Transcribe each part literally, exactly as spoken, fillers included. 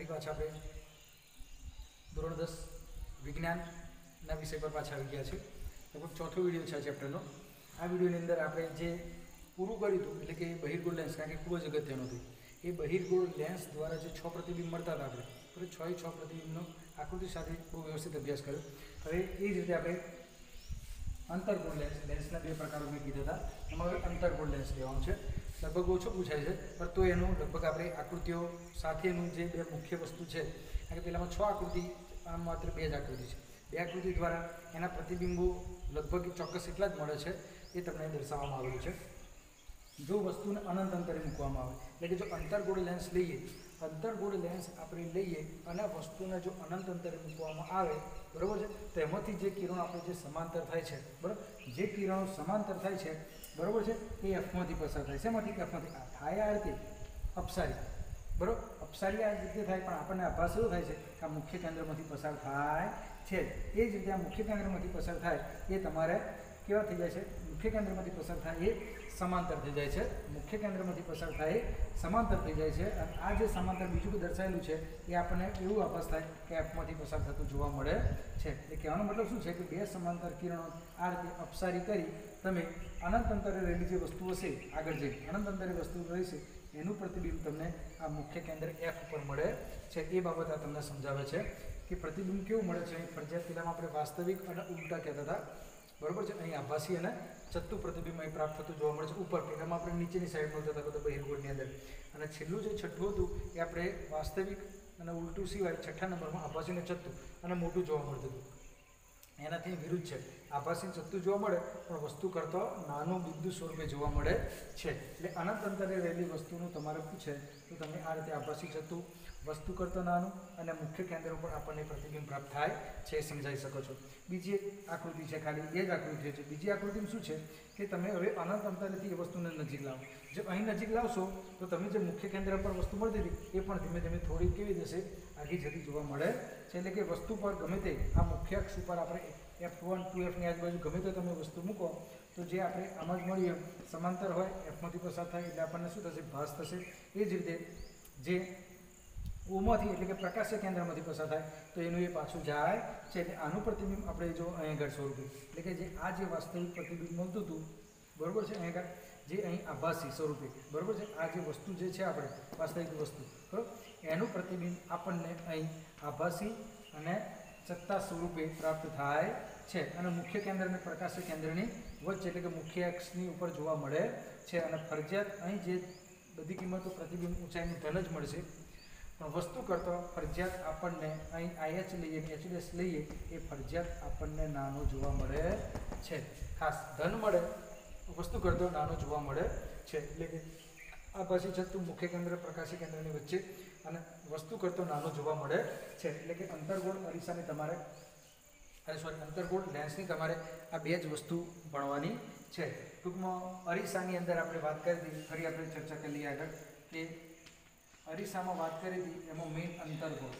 ફરી પાછા આપણે ધોરણ દસ વિજ્ઞાનના વિષય પર પાછા આવી ગયા છે. લગભગ ચોથો વિડીયો છે આ ચેપ્ટરનો. આ વિડીયોની અંદર આપણે જે પૂરું કર્યું હતું એટલે કે બહિર્ગોળ લેન્સ, કારણ કે ખૂબ જ અગત્યનું હતું. એ બહિર્ગોળ લેન્સ દ્વારા જે છ પ્રતિબિંબ મળતા હતા આપણે બરાબર, છ એ છ પ્રતિબિંબનો આકૃતિ સાથે બહુ વ્યવસ્થિત અભ્યાસ કર્યો. હવે એ જ રીતે આપણે અંતર્ગોળ લેન્સ, લેન્સના બે પ્રકારો મેં કીધા હતા, એમાં હવે અંતર્ગોળ લેન્સ લેવાનું છે. લગભગ ઓછો પૂછાય છે, પણ તો એનું લગભગ આપણે આકૃતિઓ સાથેનું જે બે મુખ્ય વસ્તુ છે, કારણ કે પહેલાંમાં છ આકૃતિ, આમ માત્ર બે જ આકૃતિ છે. બે આકૃતિ દ્વારા એના પ્રતિબિંબો લગભગ ચોક્કસ એટલા જ મળે છે, એ તમને દર્શાવવામાં આવેલું છે. જો વસ્તુને અનંત અંતરે મૂકવામાં આવે, એટલે કે જો અંતર્ગોળ લેન્સ લઈએ, અંતર્ગોળ લેન્સ આપણે લઈએ અને વસ્તુને જો અનંત અંતરે મૂકવામાં આવે, બરાબર છે, તો એમાંથી જે કિરણો આપણે જે સમાંતર થાય છે, બરાબર, જે કિરણો સમાંતર થાય છે, બરાબર છે, એ એફમાંથી પસાર થાય. શેમાંથી? એફમાંથી. આ થાય આ રીતે અપસારી, બરાબર, અપસારી આ રીતે થાય, પણ આપણને આભાસ એવો થાય છે કે આ મુખ્ય કેન્દ્રમાંથી પસાર થાય છે. એ જ રીતે આ મુખ્ય કેન્દ્રમાંથી પસાર થાય એ તમારે કેવા થઈ જાય છે? મુખ્ય કેન્દ્રમાંથી પસાર થાય એ સમાંતર થઈ જાય છે. મુખ્ય કેન્દ્રમાંથી પસાર થાય એ સમાંતર થઈ જાય છે. અને આ જે સમાંતર બીજું દર્શાવેલું છે એ આપણને એવું આભાસ થાય કે એફમાંથી પસાર થતું જોવા મળે છે. એ કહેવાનો મતલબ શું છે કે બે સમાંતર કિરણો આ રીતે અપસારી કરી તમે અનંત અંતરે રહેલી જે વસ્તુ હશે, આગળ જઈ અનંત અંતરે વસ્તુ રહેશે, એનું પ્રતિબિંબ તમને આ મુખ્ય કેન્દ્ર એફ ઉપર મળે છે. એ બાબત આ તમને સમજાવે છે કે પ્રતિબિંબ કેવું મળે છે. અહીં ફરજિયાત પહેલાંમાં આપણે વાસ્તવિક અને ઉલટા કહેતા હતા, બરાબર છે. અહીં આભાસી અને ચત્તુ પ્રતિબિંબ અહીં પ્રાપ્ત થતું જોવા મળે છે. ઉપર પહેલાંમાં આપણે નીચેની સાઈડમાં જતા હતા બહિર્ગોળની અંદર, અને છેલ્લું જે છઠ્ઠું હતું એ આપણે વાસ્તવિક અને ઉલટું સિવાય છઠ્ઠા નંબરમાં આભાસી અને ચત્તુ અને મોટું જોવા મળતું હતું. એનાથી વિરુદ્ધ છે. આભાસી ચત્તુ જોવા મળે પણ વસ્તુ કરતાં નાનું બિંદુ સ્વરૂપે જોવા મળે છે. એટલે અનંત અંતરે રહેલી વસ્તુનું તમારે પૂછે તો તમે આ રીતે આભાસી ચત્તુ, વસ્તુ કરતાં નાનું અને મુખ્ય કેન્દ્ર ઉપર આપણને પ્રતિબિંબ પ્રાપ્ત થાય છે, એ સમજાવી શકો છો. બીજી એક આકૃતિ છે, ખાલી એ જ આકૃતિ છે. બીજી આકૃતિમાં શું છે કે તમે હવે અનંત અંતરેથી એ વસ્તુને નજીક લાવો. જો અહીં નજીક લાવશો તો તમે જે મુખ્ય કેન્દ્ર પર વસ્તુ મળતી હતી એ પણ ધીમે ધીમે થોડી કેવી જશે, આગી જતી જોવા મળે છે. એટલે કે વસ્તુ પર ગમે તે આ મુખ્ય અક્ષ ઉપર આપણે એફ વન ટુ એફની આજુબાજુ ગમે તે તમે વસ્તુ મૂકો તો જે આપણે આમાં જ મળીએ સમાંતર હોય, એફમાંથી પસાર થાય એટલે આપણને શું થશે? ભાસ થશે. એ જ રીતે જે ઓમાંથી એટલે કે પ્રકાશ્ય કેન્દ્રમાંથી પસાર થાય તો એનું એ પાછું જાય છે. એટલે આનું પ્રતિબિંબ આપણે જો અહીં આગળ સ્વરૂપે, એટલે કે જે આ જે વાસ્તવિક પ્રતિબિંબ મળતું હતું, બરાબર છે, અહીં આગળ જે અહીં આભાસી સ્વરૂપે, બરાબર છે, આ જે વસ્તુ જે છે આપણે વાસ્તવિક વસ્તુ, બરાબર, એનું પ્રતિબિંબ આપણને અહીં આભાસી અને સત્તા સ્વરૂપે પ્રાપ્ત થાય છે. અને મુખ્ય કેન્દ્ર અને પ્રકાશ્ય કેન્દ્રની વચ્ચે એટલે કે મુખ્ય અક્ષની ઉપર જોવા મળે છે. અને ફરજિયાત અહીં જે બધી કિંમતો પ્રતિબિંબ ઊંચાઈની ધન જ મળશે, પણ વસ્તુ કરતાં ફરજિયાત આપણને અહીં આઈએચ લઈએ, એચડીએસ લઈએ, એ ફરજિયાત આપણને નાનો જોવા મળે છે. ખાસ ધન મળે, વસ્તુ કરતાં નાનો જોવા મળે છે. એટલે કે આભાસી ચત્તુ મુખ્ય કેન્દ્ર પ્રકાશી કેન્દ્રની વચ્ચે અને વસ્તુ કરતાં નાનો જોવા મળે છે. એટલે કે અંતર્ગોળ અરીસાની તમારે અરે સોરી અંતર્ગોળ લેન્સની તમારે આ બે જ વસ્તુ ભણવાની છે. ટૂંકમાં અરીસાની અંદર આપણે વાત કરી હતી, ફરી આપણે ચર્ચા કરી લઈએ આગળ કે અરીસામાં વાત કરી હતી એમાં મેઇન અંતર્ગોળ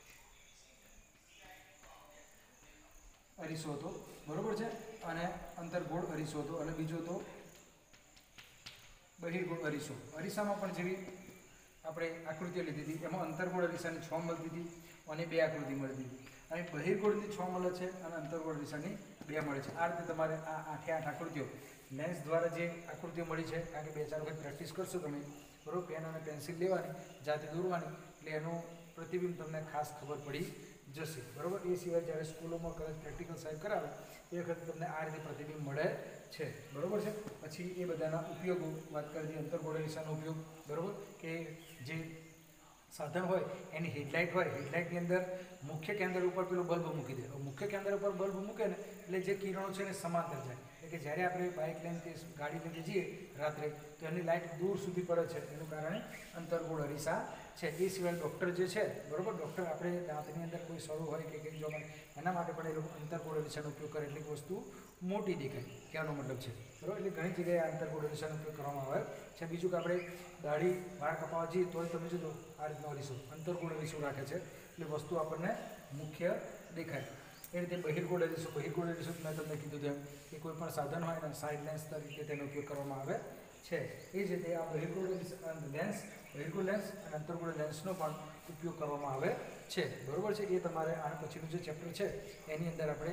અરીસો હતો, બરોબર છે, અને અંતર્ગોળ અરીસો હતો, અને બીજો તો બહિર્ગોળ અરીસો. અરીસામાં પણ જેવી આપણે આકૃતિઓ લીધી હતી એમાં અંતર્ગોળ અરીસાની છ મળતી હતી અને બે આકૃતિ મળતી હતી, અને બહિર્ગોળની છ મળે છે અને અંતર્ગોળ અરીસાની બે મળે છે. આ રીતે તમારે આ આઠે આઠ આકૃતિઓ લેન્સ દ્વારા જે આકૃતિઓ મળી છે, કારણ કે બે ચાર વખત પ્રેક્ટિસ કરશો તમે, બરાબર, પેન અને પેન્સિલ લેવાની, જાતે દોરવાની, એટલે એનું પ્રતિબિંબ તમને ખાસ ખબર પડી જશે, બરાબર. એ સિવાય જ્યારે સ્કૂલોમાં કદાચ પ્રેક્ટિકલ સાહેબ કરાવે એ વખતે તમને આ રીતે પ્રતિબિંબ મળે છે, બરાબર છે. પછી એ બધાના ઉપયોગો વાત કરી હતી, અંતર્ગોળ અરીસાનો ઉપયોગ, બરાબર, કે જે સાધન હોય એની હેડલાઇટ હોય, હેડલાઇટની અંદર મુખ્ય કેન્દ્ર ઉપર પેલું બલ્બ મૂકી દે. મુખ્ય કેન્દ્ર ઉપર બલ્બ મૂકે ને એટલે જે કિરણો છે ને સમાંતર જાય. એટલે કે જ્યારે આપણે બાઇક લઈને કે ગાડી લઈને જઈએ રાત્રે તો એની લાઇટ દૂર સુધી પડે છે, એનું કારણે અંતર્ગોળ અરીસા છે. એ સિવાય ડૉક્ટર જે છે, બરાબર, ડૉક્ટર આપણે દાંતની અંદર કોઈ સડું હોય કે કંઈ જોવા એના માટે પણ એ લોકો અંતર્ગોળ અરીસાનો ઉપયોગ કરે એટલે વસ્તુ મોટી દેખાય, કહેવાનો મતલબ છે, બરાબર. એટલે ઘણી જગ્યાએ અંતર્ગોળ અરીસાનો ઉપયોગ કરવામાં આવે છે. બીજું કે આપણે દાઢી વાળ કપાવવા જઈએ તોય તમે જોજો આ રીતનો અરીસો અંતર્ગોળ અરીસો રાખે છે, એટલે વસ્તુ આપણને મુખ્ય દેખાય. એ રીતે બહિર્ગોળ અરીસો, બહિર્ગોળ અરીસો મેં તમને કીધું તેમ કે કોઈ પણ સાધન હોય અને સાઇડ લેન્સ તરીકે તેનો ઉપયોગ કરવામાં આવે છે. એ જ રીતે આ બહિર્ગોળ લેન્સ બહિર્ગોળ લેન્સ અને અંતર્ગોળ લેન્સનો પણ ઉપયોગ કરવામાં આવે છે. બરાબર છે. એ તમારે આના પછીનું જે ચેપ્ટર છે એની અંદર આપણે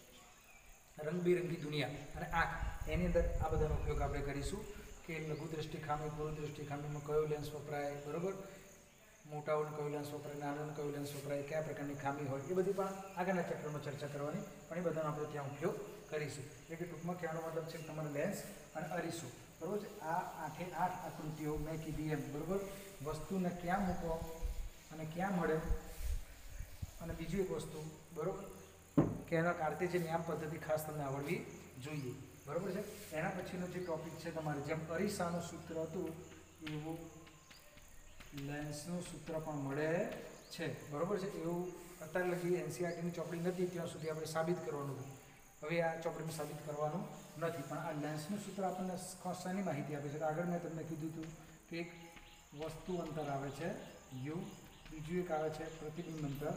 રંગબેરંગી દુનિયા અને આંખ એની અંદર આ બધાનો ઉપયોગ આપણે કરીશું કે લઘુ દ્રષ્ટિ ખામી પૂર્વ દ્રષ્ટિ ખામીમાં કયો લેન્સ વપરાય, બરાબર, મોટાઓને કયો લેન્સ વપરાય, નાનાઓને કયો લેન્સ વપરાય, કયા પ્રકારની ખામી હોય, એ બધી પણ આગળના ચેપ્ટરમાં ચર્ચા કરવાની, પણ એ બધાનો આપણે ત્યાં ઉપયોગ કરીશું. એટલે કે ટૂંકમાં કહેવાનો મતલબ છે કે તમારે લેન્સ અને અરીસો, બરાબર છે, આ આઠે આઠ આકૃતિઓ મેં કીધી એમ, બરાબર, વસ્તુને ક્યાં મૂકો અને ક્યાં મળે, અને બીજું એક વસ્તુ, બરાબર, કે એના કાર્ટેશિયન યામ પદ્ધતિ ખાસ તમને આવડવી જોઈએ. બરાબર છે. એના પછીનો જે ટોપિક છે તમારે જેમ અરીસાનું સૂત્ર હતું એવું લેન્સનું સૂત્ર પણ મળે છે. બરાબર છે. એવું અત્યારે લગી એનસીઆરટીની ચોપડી નથી ત્યાં સુધી આપણે સાબિત કરવાનું હતું. હવે આ ચોપડીમાં સાબિત કરવાનું નથી, પણ આ લેન્સનું સૂત્ર આપણને શાની માહિતી આપે છે. આગળ મેં તમને કીધું હતું કે એક વસ્તુ અંતર આવે છે યુ, બીજું એક આવે છે પ્રતિબિંબ અંતર,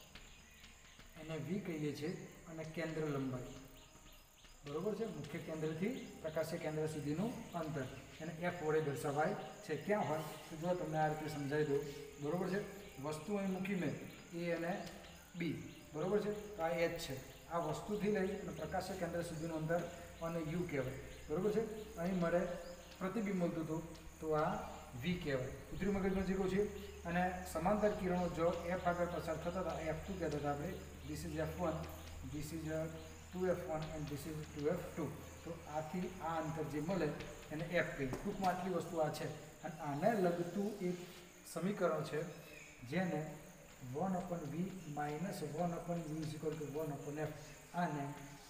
એને વી કહીએ છીએ, અને કેન્દ્ર લંબાઈ, બરાબર છે, મુખ્ય કેન્દ્રથી પ્રકાશીય કેન્દ્ર સુધીનું અંતર એને એફ વડે દર્શાવાય છે. ક્યાં હોય તો જો તમને આ રીતે સમજાવી દઉં, બરાબર છે, વસ્તુ અહીં મૂકી મેં એ અને બી, બરાબર છે, તો આ એચ છે. આ વસ્તુથી લઈ અને પ્રકાશીય કેન્દ્ર સુધીનું અંતર અને યુ કહેવાય, બરાબર છે. અહીં મળે પ્રતિબિંબ મળતું હતું તો આ વી કહેવાય, કૃત્રિમ મગજનો જીરો છે. અને સમાંતર કિરણો જો એફ આગળ પસાર થતા હતા એફ ટુ કહેતા હતા આપણે, this is F one, this is two F one and this is two F two. તો આથી આ અંતર જે મળે એને એફ કહીએ. ટૂંકમાં આટલી વસ્તુ આ છે. અને આને લગતું એક સમીકરણ છે જેને one upon v minus one upon u is equal to one upon f, આને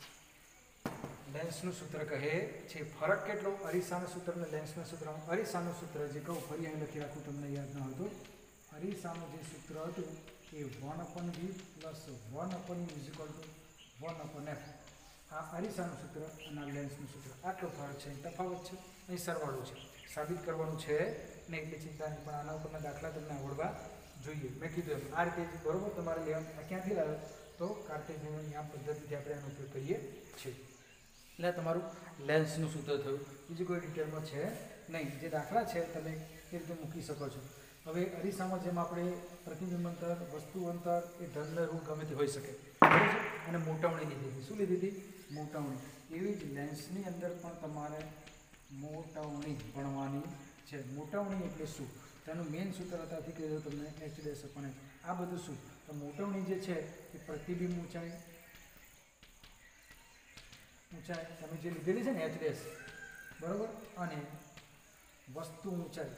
લેન્સનું સૂત્ર કહે છે. ફરક કેટલો અરીસાના સૂત્ર અને લેન્સના સૂત્રમાં? અરીસાનું સૂત્ર જે કહું ફરી અહીં લખી રાખું, તમને યાદ ન હતું, અરીસાનું જે સૂત્ર હતું એ one upon v plus one upon u is equal to one upon f. આ અરીસાનું સૂત્ર અને આ લેન્સનું સૂત્ર, આટલો ફરક છે, તફાવત છે, અહીં સરવાળો છે. સાબિત કરવાનું છે નહીં એટલે ચિંતા નહીં, પણ આના ઉપરના દાખલા તમને આવડવા જોઈએ. મેં કીધું એમ આ રીતે બરાબર તમારે લેવા ક્યાંથી લાવે તો કાર્ટેશિયન યામ પદ્ધતિથી આપણે એનો ઉપયોગ કરીએ છીએ. એટલે તમારું લેન્સનું સૂત્ર થયું, બીજું કોઈ ડિટેલમાં છે નહીં. જે દાખલા છે તમે એ રીતે મૂકી શકો છો. હવે અરીસામાં જેમ આપણે પ્રતિબિંબ અંતર, વસ્તુ અંતર એ ધન ઋણ ગમે તે હોઈ શકે, બરાબર છે, અને મોટાવણી લીધી હતી. શું લીધી હતી? મોટાવણી. એવી જ લેન્સની અંદર પણ તમારે મોટાવણી ભણવાની છે. મોટાવણી એટલે શું? તેનું મેઇન સૂત્ર હતાથી કહ્યું તમને એચ ડેશ અપન એચ. આ બધું શું? તો મોટાવણી જે છે એ પ્રતિબિંબ ઊંચાઈ ઊંચાઈ તમે જે લીધેલી છે ને એચ ડેશ, બરાબર, અને વસ્તુ ઊંચાઈ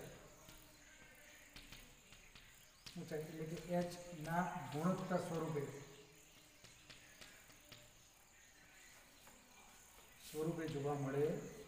ઊંચાઈ એટલે કે એચ ના ગુણોત્તર સ્વરૂપે સ્વરૂપે જોવા મળે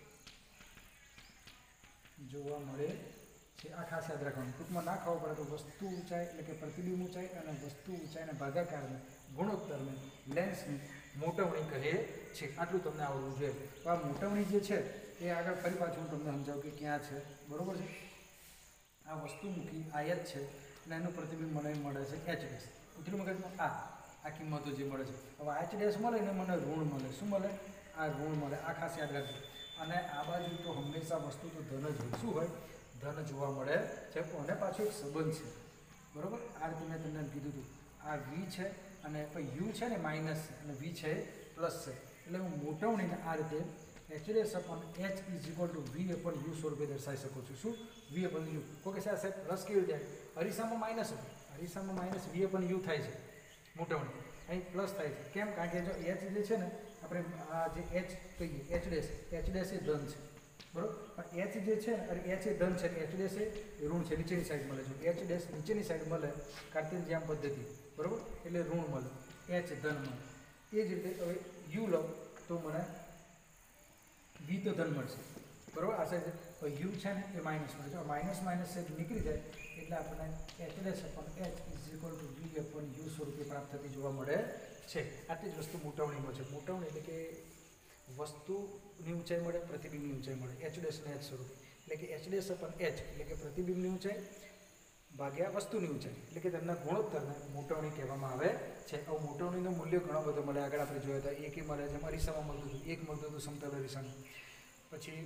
જોવા મળે છે. આ ખાસ યાદ રાખવાનું. ટૂંકમાં ના ખાવું પડે તો વસ્તુ ઊંચાઈ એટલે કે પ્રતિબિંબ ઊંચાઈ અને વસ્તુ ઊંચાઈને ભાગાકારને ગુણોત્તરને લેન્સની મોટવણી કહે છે. આટલું તમને આવડવું જોઈએ. તો આ મોટવણી જે છે એ આગળ ફરી પાછું હું તમને સમજાવું કે ક્યાં છે, બરાબર છે. આ વસ્તુ મૂકી આ એચ છે અને એનું પ્રતિબિંબ મને મળે છે એચ ડેશ. કૃત્રિમ મગજમાં આ આ કિંમતો જે મળે છે. હવે એચ ડેશ મળે ને મને ઋણ મળે. શું મળે? આ ઋણ મળે. આ ખાસ યાદ રાખજો. અને આ બાજુ તો હંમેશા વસ્તુ તો ધન જ હોય. શું હોય? ધન જોવા મળે છે. અને પાછો એક સંબંધ છે, બરાબર. આ રીતે મેં તમને કીધું હતું. આ વી છે અને યુ છે ને માઇનસ છે અને વી છે પ્લસ છે. એટલે હું મોટવણીને આ રીતે h dash upon h is equal to v upon u સ્વરૂપે દર્શાવી શકું છું. શું? વી અપોન યુ. ઓકે સાહેબ, સાહેબ પ્લસ કેવી રીતે? અરીસામાં માઇનસ હતું, અરીસામાં માઇનસ વી અપોન યુ થાય છે મોટવણી, અહીં પ્લસ થાય છે. કેમ? કારણ કે જો એચ જે છે ને આપણે આ જે એચ કહીએ એચ ડેશ, એચ ડેશ એ ધન છે, બરાબર. પણ એચ જે છે અરે એચ એ ધન છે, એચ ડેશ એ ઋણ છે. નીચેની સાઈડ મળે છે. એચ ડેશ નીચેની સાઈડ મળે કાર્ટેશિયન યામ પદ્ધતિ, બરાબર, એટલે ઋણ મળે, એચ ધન મળે. એ જ રીતે હવે યુ લો તો મને વી તો ધન મળશે, બરાબર. આ સાઈડ યુ છે ને એ માઇનસ મળે છે. માઇનસ માઇનસ સાઈડ નીકળી જાય એટલે આપણને h dash upon h is equal to v upon u સ્વરૂપે પ્રાપ્ત થતી જોવા મળે છે. આટલી જ વસ્તુ મોટવણીમાં છે. મોટવણી એટલે કે વસ્તુની ઊંચાઈ મળે, પ્રતિબિંબની ઊંચાઈ મળે, એચ ડેશ ને એચ સ્વરૂપે. એટલે કે એચ ડેશ અપોન એચ એટલે કે પ્રતિબિંબની ઊંચાઈ ભાગ્યા વસ્તુની ઊંચાઈ એટલે કે તેમના ગુણોત્તરને મોટવણી કહેવામાં આવે છે. આવું મોટવણીનું મૂલ્ય ઘણો બધો મળે. આગળ આપણે જોયા હતા એક મળે, જેમ અરીસામાં મળતું હતું એક મળતું હતું સમતલ અરીસાનું, પછી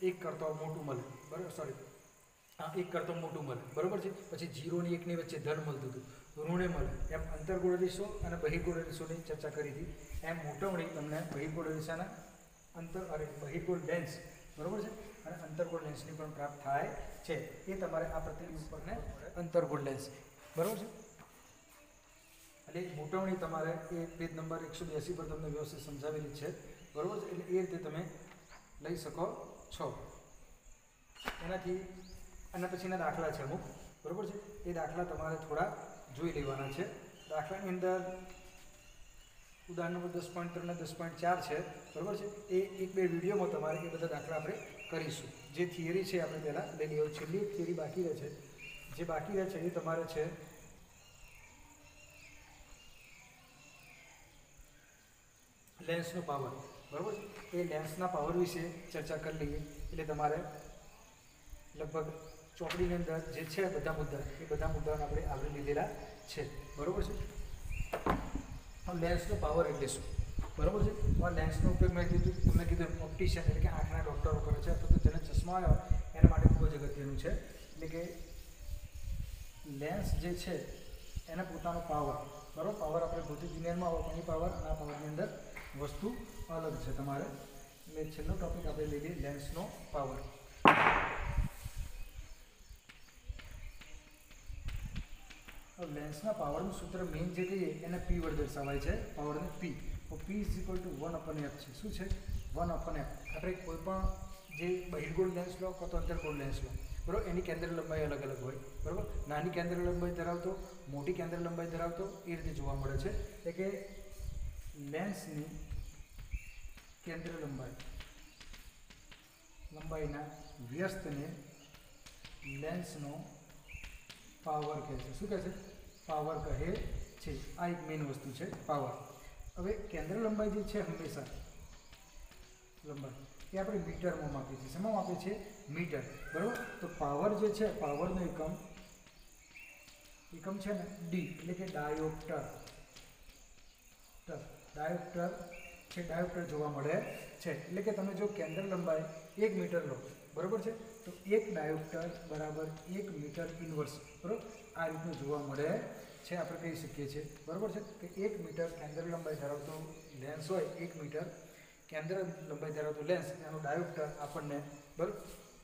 એક કરતાં મોટું મળે, બરાબર, સોરી આ એક કરતાં મોટું મળે, બરાબર છે. પછી જીરો અને એકની વચ્ચે ધન મળતું હતું, ઋણે મળે. એમ અંતર્ગોળ રેશો અને બહિર્ગોળ રેશોની ચર્ચા કરી હતી. એમ મોટાવણી તમને બહિર્ગોળ રેસાના અંતર અરે બહિર્ગોળ લેન્સ, બરાબર છે, અને અંતર્ગોળ લેન્સની પણ પ્રાપ્ત થાય છે. એ તમારે આ પ્રતિબિંબ પરને અંતર્ગોળ લેન્સ, બરાબર છે. એટલે મોટાવણી તમારે એ પેજ નંબર એકસો બ્યાસી પર તમને વ્યવસ્થિત સમજાવેલી છે, બરાબર છે. એટલે એ રીતે તમે લઈ શકો છો. એનાથી આના પછીના દાખલા છે અમુક, બરાબર છે. એ દાખલા તમારે થોડા જોઈ લેવાના છે. દાખલાની અંદર ઉદાહરણ નંબર દસ પોઈન્ટ ત્રણ અને દસ પોઈન્ટ ચાર છે, બરાબર છે. એ એક બે વિડીયોમાં તમારે એ બધા દાખલા આપણે કરીશું. જે થિયરી છે આપણે પહેલાં લઈ લઈએ. છેલ્લી એક થિયરી બાકી રહે છે. જે બાકી રહે છે એ તમારે છે લેન્સનો પાવર, બરાબર છે. એ લેન્સના પાવર વિશે ચર્ચા કરી લઈએ. એટલે તમારે લગભગ ચોપડીની અંદર જે છે બધા મુદ્દા એ બધા મુદ્દાઓને આપણે આવરી લીધેલા છે, બરાબર છે. લેન્સનો પાવર એટલે શું, બરાબર છે. આ લેન્સનો ઉપયોગ મેં કીધું તમને કીધું ઓપ્ટિશિયન એટલે કે આંખના ડૉક્ટરો કરે છે, અથવા તો જેને ચશ્મા આવ્યો એના માટે ખૂબ જ અગત્યનું છે. એટલે કે લેન્સ જે છે એને પોતાનો પાવર, બરાબર, પાવર આપણે ભૌતિક વિજ્ઞાનમાં આવે પણ એ પાવર અને આ પાવરની અંદર વસ્તુ અલગ છે તમારે. એટલે છેલ્લો ટોપિક આપણે લઈ લઈએ લેન્સનો પાવર. લેન્સના પાવરનું સૂત્ર મેઇન જે કહીએ એને પી વડે દર્શાવાય છે, પાવરને પી. તો p is equal to one upon f છે. શું છે? One upon f. આપણે કોઈ પણ જે બહિર્ગોળ લેન્સ લો કાં તો અંતર્ગોળ લેન્સ લો, બરાબર, એની કેન્દ્ર લંબાઈ અલગ અલગ હોય, બરાબર. નાની કેન્દ્ર લંબાઈ ધરાવતો, મોટી કેન્દ્ર લંબાઈ ધરાવતો એ રીતે જોવા મળે છે. એટલે કે લેન્સની કેન્દ્ર લંબાઈ લંબાઈના વ્યસ્તને લેન્સનો પાવર કહે છે. શું કહે છે? પાવર કહે છે. આ એક મેઇન વસ્તુ છે, પાવર. હવે કેન્દ્ર લંબાઈ જે છે હંમેશા લંબાઈ એ આપણે મીટરમાં માપીએ છીએ. શેમાં માપીએ છીએ? મીટર, બરાબર. તો પાવર જે છે, પાવરનો એકમ એકમ છે ને ડી, એટલે કે ડાયોપ્ટર. ડાયોપ્ટર છે, ડાયોપ્ટર જોવા મળે છે. એટલે કે તમે જો કેન્દ્ર લંબાઈ એક મીટર લો, બરાબર છે, તો એક ડાયોપ્ટર બરાબર એક મીટર ઇન્વર્સ, બરાબર, આ રીતનું જોવા મળે છે. આપણે કહી શકીએ છીએ, બરાબર છે, કે એક મીટર કેન્દ્ર લંબાઈ ધરાવતો લેન્સ હોય, એક મીટર કેન્દ્ર લંબાઈ ધરાવતો લેન્સ, એનો ડાયોપ્ટર આપણને બરાબર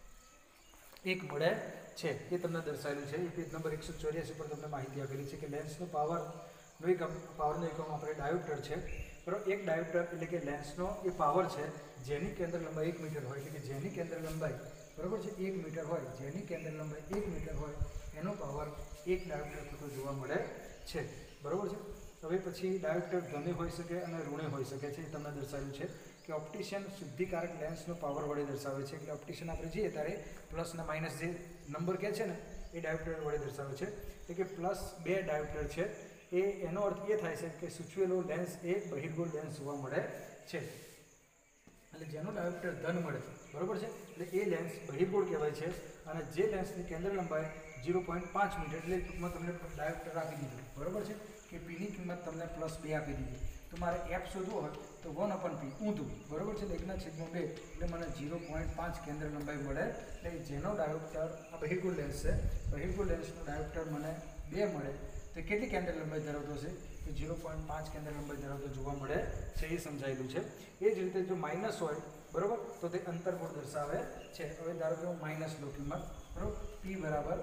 એક મળે છે. એ તમને દર્શાવેલું છે. એ પેજ નંબર એકસો ચોર્યાસી પર તમને માહિતી આપેલી છે કે લેન્સનો પાવરનો એકમ પાવરનો એકમ આપણે ડાયોપ્ટર છે, બરાબર. એક ડાયોપ્ટર એટલે કે લેન્સનો એ પાવર છે જેની કેન્દ્ર લંબાઈ એક મીટર હોય, એટલે કે જેની કેન્દ્ર લંબાઈ, બરાબર છે, એક મીટર હોય, જેની કેન્દ્ર લંબાઈ એક મીટર હોય એનો પાવર એક ડાયોપ્ટર થતો જોવા મળે છે, બરાબર છે. હવે પછી ડાયોપ્ટર ધને હોઈ શકે અને ઋણે હોઈ શકે છે. એ તમને દર્શાવ્યું છે કે ઓપ્ટિશિયન શુદ્ધિકારક લેન્સનો પાવર વડે દર્શાવે છે. એટલે ઓપ્ટિશિયન આપણે જઈએ ત્યારે પ્લસ અને માઇનસ જે નંબર કહે છે ને એ ડાયોપ્ટર વડે દર્શાવે છે. એટલે કે પ્લસ બે ડાયોપ્ટર છે. એ એનો અર્થ એ થાય છે કે સૂચવેલો લેન્સ એ બહિર્ગોળ લેન્સ જોવા મળે છે. એટલે જેનો ડાયોપ્ટર ધન મળે, બરાબર છે, એટલે એ લેન્સ બહિર્ગોળ કહેવાય છે. અને જે લેન્સની કેન્દ્ર લંબાઈ ઝીરો પોઈન્ટ પાંચ મીટર, એટલે ટૂંકમાં તમને ડાયોપ્ટર આપી દીધું, બરાબર છે, કે પીની કિંમત તમને પ્લસ બે આપી દીધી. તો મારે એફ શોધવો હોય તો વન અપન પી ઊંધું, બરાબર છે, એકના છેદમાં બે, એટલે મને ઝીરો પોઈન્ટ પાંચ કેન્દ્ર લંબાઈ મળે. એટલે જેનો ડાયોપ્ટર આ બહિર્ગોળ લેન્સ છે, બહિર્ગોળ લેન્સનો ડાયોપ્ટર મને બે મળે તો કેટલી કેન્દ્ર લંબાઈ ધરાવતો છે? તો ઝીરો પોઈન્ટ પાંચ કેન્દ્ર લંબાઈ ધરાવતો જોવા મળે છે. એ સમજાયેલું છે. એ જ રીતે જો માઇનસ હોય, બરાબર, તો તે અંતર્ગોળ દર્શાવે છે. હવે ધારો કે હું માઇનસ લો કિંમત, બરાબર, પી બરાબર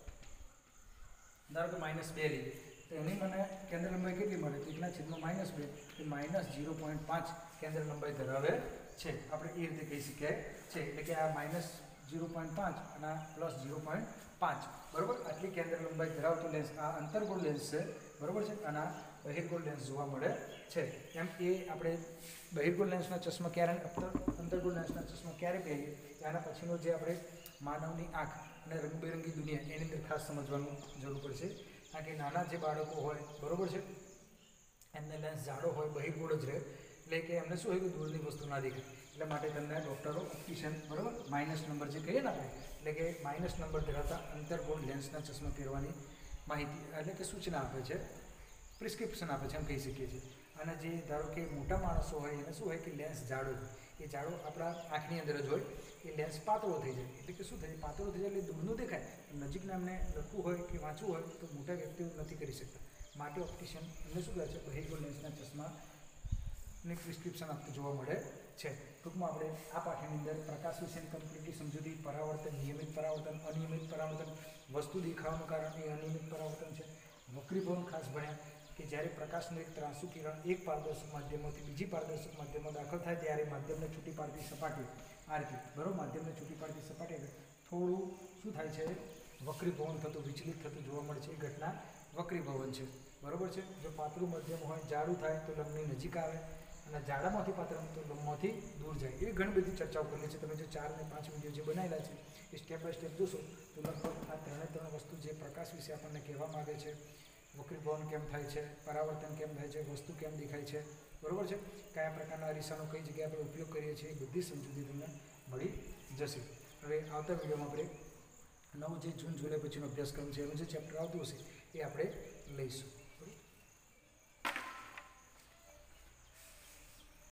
ધારો કે માઇનસ બે લઈએ તો એની મને કેન્દ્ર લંબાઈ કેટલી મળે? તો એકના છેદમાં માઇનસ બે, એ માઇનસ ઝીરો પોઈન્ટ પાંચ કેન્દ્ર લંબાઈ ધરાવે છે. આપણે એ રીતે કહી શકીએ છે. એટલે કે આ માઇનસ ઝીરો પોઈન્ટ પાંચ અને આ પ્લસ ઝીરો પોઈન્ટ પાંચ, બરાબર, આટલી કેન્દ્ર લંબાઈ ધરાવતો લેન્સ આ અંતર્ગોળ લેન્સ છે, બરાબર છે, અને આ બહિર્ગોળ લેન્સ જોવા મળે છે. એમ એ આપણે બહિર્ગોળ લેન્સના ચશ્મા ક્યારે અંતર્ગોળ લેન્સના ચશ્મા ક્યારે પહેરીએ એના પછીનો જે આપણે માનવની આંખ અને રંગબેરંગી દુનિયા એની અંદર ખાસ સમજવાનું જરૂર પડશે. કારણ કે નાના જે બાળકો હોય, બરાબર છે, એમને લેન્સ જાડો હોય, બહિર્ગોળ જ રહે, એટલે કે એમને શું હોય કે દૂરની વસ્તુ ના દેખાય. એટલે માટે તમને ડૉક્ટરો ઓપ્ટિશિયન, બરાબર, માઇનસ નંબર જે કહીએ ને આપણે, એટલે કે માઇનસ નંબર ધરાવતા અંતર્ગોળ લેન્સના ચશ્મા પહેરવાની માહિતી એટલે કે સૂચના આપે છે, પ્રિસ્ક્રિપ્શન આપે છે, એમ કહી શકીએ છીએ. અને જે ધારો કે મોટા માણસો હોય એને શું હોય કે લેન્સ જાડો હોય, એ જાડો આપણા આંખની અંદર જ હોય, એ લેન્સ પાતળો થઈ જાય એટલે કે શું થાય, પાતળો થઈ જાય એટલે દૂરનું દેખાય, નજીકના એમને લખવું હોય કે વાંચવું હોય તો મોટા વ્યક્તિઓ નથી કરી શકતા. માટે ઓપ્ટિશિયન એમને શું કહે છે, બહિર્ગોળ લેન્સના ચશ્માની પ્રિસ્ક્રિપ્શન આપતું જોવા મળે છે. ટૂંકમાં આપણે આ પાઠની અંદર પ્રકાશ વિશેની કમ્પ્લીટલી સમજૂતી, પરાવર્તન, નિયમિત પરાવર્તન, અનિયમિત પરાવર્તન, વસ્તુ દેખાવાનું કારણ એ અનિયમિત પરાવર્તન છે, વક્રીભવન ખાસ ભણ્યા કે જ્યારે પ્રકાશનું એક ત્રાંસુ કિરણ એક પારદર્શક માધ્યમમાંથી બીજી પારદર્શક માધ્યમમાં દાખલ થાય ત્યારે માધ્યમને છૂટી પાડતી સપાટી આ રીતે બરાબર, માધ્યમને છૂટી પાડતી સપાટી થોડું શું થાય છે, વક્રીભવન થતું, વિચલિત થતું જોવા મળે છે. એ ઘટના વક્રીભવન છે, બરાબર છે. જો પાતળું મધ્યમ હોય, જાડું થાય તો લંબની નજીક આવે અને જાડામાંથી પાતળું તો લંબમાંથી દૂર જાય. એવી ઘણી બધી ચર્ચાઓ કરી છે. તમે જો ચાર અને પાંચ વિડીયો જે બનાવેલા છે એ સ્ટેપ બાય સ્ટેપ જોશો તો લગભગ આ ત્રણે ત્રણ વસ્તુ જે પ્રકાશ વિશે આપણને કહેવા માગે છે, વક્રીભવન કેમ થાય છે, પરાવર્તન કેમ થાય છે, વસ્તુ કેમ દેખાય છે, બરાબર છે, કયા પ્રકારના અરીસાનો કઈ જગ્યાએ આપણે ઉપયોગ કરીએ છીએ, એ બધી સમજૂતી તમને મળી જશે. હવે આવતા વિડીયોમાં આપણે નવું જે જૂન જુલાઈ પછીનો અભ્યાસક્રમ છે એનું જે ચેપ્ટર આવતું હશે એ આપણે લઈશું.